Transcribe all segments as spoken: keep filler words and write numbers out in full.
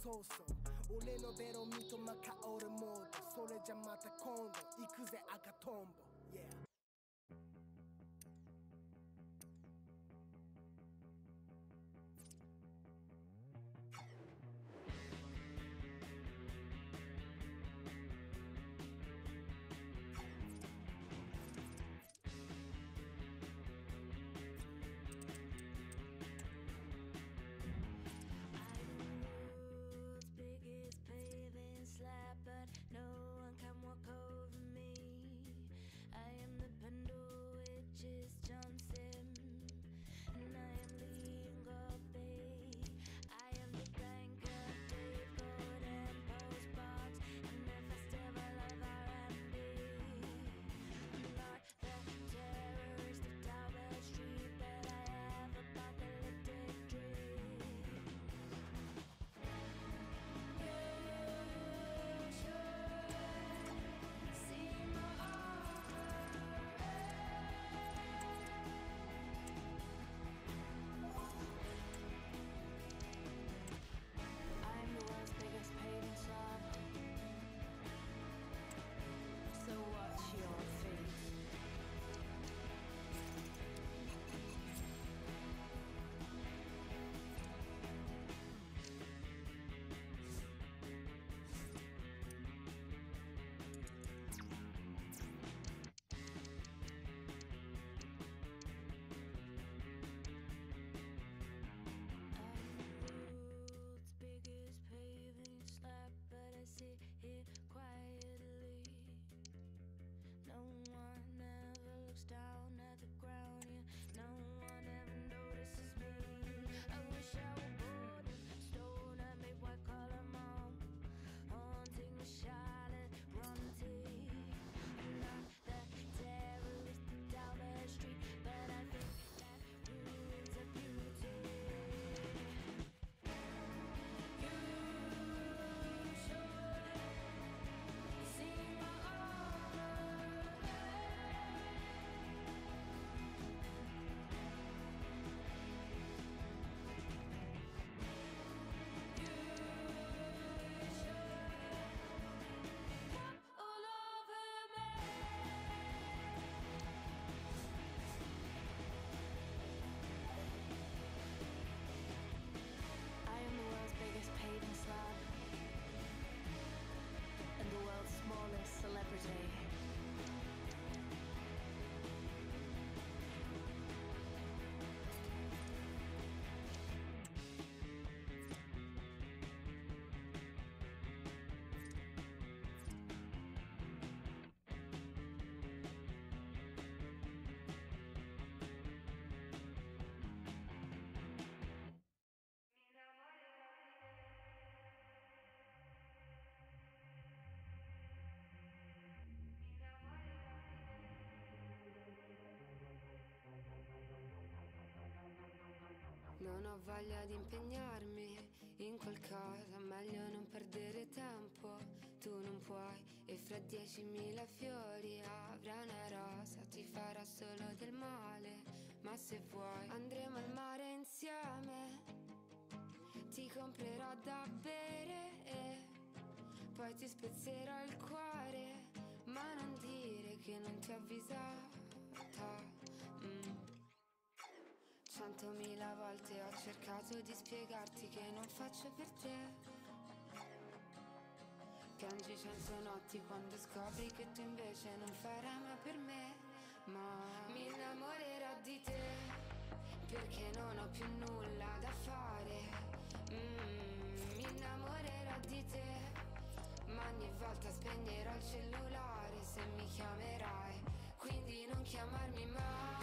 そうそう俺のベロミとマカオルモードそれじゃまた今度行くぜ赤トンボ Yeah Celebrity. Non ho voglia di impegnarmi in qualcosa, meglio non perdere tempo. Tu non puoi e fra diecimila fiori avrai una rosa, ti farà solo del male. Ma se vuoi andremo al mare insieme, ti comprerò da bere e poi ti spezzerò il cuore. Ma non dire che non ti ho avvisata. mm. Centomila volte ho cercato di spiegarti che non faccio per te. Piangi cento notti quando scopri che tu invece non farai mai per me. Ma mi innamorerò di te perché non ho più nulla da fare. mm, Mi innamorerò di te, ma ogni volta spegnerò il cellulare se mi chiamerai. Quindi non chiamarmi mai.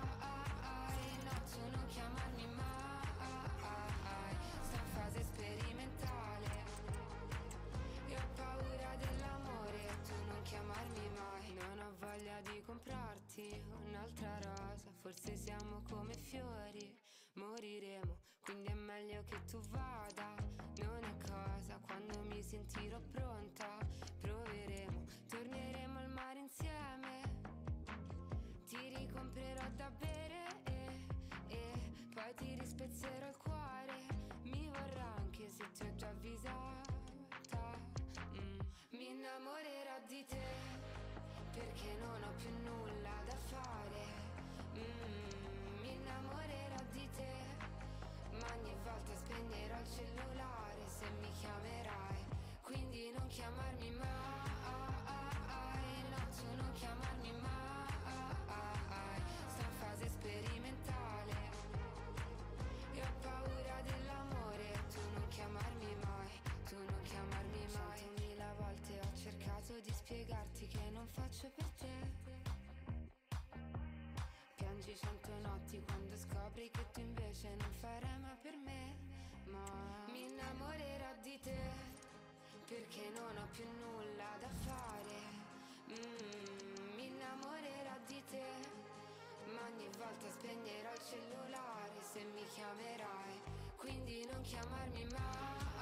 Tu non chiamarmi mai, sto in fase sperimentale. Io ho paura dell'amore, tu non chiamarmi mai. Non ho voglia di comprarti un'altra rosa, forse siamo come fiori, moriremo, quindi è meglio che tu vada. Non è cosa, quando mi sentirò pronta, proveremo, torneremo al mare insieme. Ti ricomprerò da bere e poi ti rispezzerò il cuore. Mi vorrà anche se se ti ho già avvisata. mm. Mi innamorerò di te, perché non ho più nulla da fare. mm. Mi innamorerò di te, ma ogni volta spegnerò il cellulare se mi chiamerai. Quindi non chiamarmi mai, no, tu non chiamarmi mai. Sto in fase sperimentale e ho paura dell'amore. Tu non chiamarmi mai, tu non chiamarmi mai. Centomila volte ho cercato di spiegarti che non faccio per te. Piangi cento notti quando scopri che tu invece non farai mai per me. Ma mi innamorerò di te, perché non ho più nulla da fare. mm, Mi innamorerò di te, ma ogni volta spegnerò il cellulare se mi chiamerai. Quindi non chiamarmi mai,